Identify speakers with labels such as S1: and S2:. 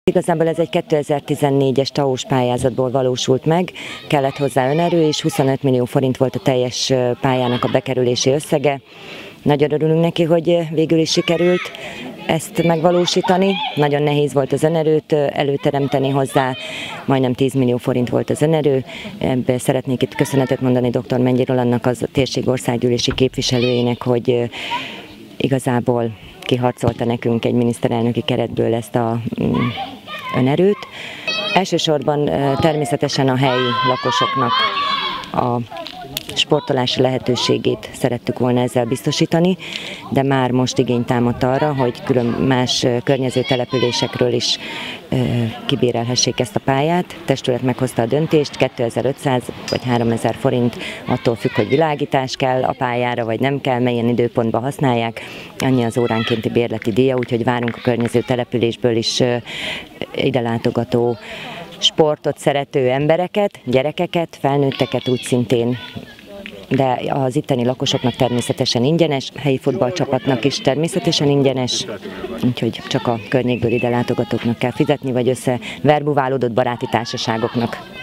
S1: Igazából ez egy 2014-es TAO-s pályázatból valósult meg, kellett hozzá önerő, és 25 millió forint volt a teljes pályának a bekerülési összege. Nagyon örülünk neki, hogy végül is sikerült ezt megvalósítani. Nagyon nehéz volt az önerőt előteremteni hozzá, majdnem 10 millió forint volt az önerő. Ebből szeretnék itt köszönetet mondani dr. Mennyi Rolandnak, az térség országgyűlési képviselőjének, hogy igazából kiharcolta nekünk egy miniszterelnöki keretből ezt a önerőt. Elsősorban természetesen a helyi lakosoknak a sportolási lehetőségét szerettük volna ezzel biztosítani, de már most igény támadt arra, hogy külön más környező településekről is kibérelhessék ezt a pályát. A testület meghozta a döntést, 2500 vagy 3000 forint, attól függ, hogy világítás kell a pályára, vagy nem kell, melyen időpontban használják. Annyi az óránkénti bérleti díja, úgyhogy várunk a környező településből is ide látogató sportot szerető embereket, gyerekeket, felnőtteket úgy szintén, de az itteni lakosoknak természetesen ingyenes, helyi futballcsapatnak is természetesen ingyenes, úgyhogy csak a környékből ide látogatóknak kell fizetni, vagy összeverbuválódott baráti társaságoknak.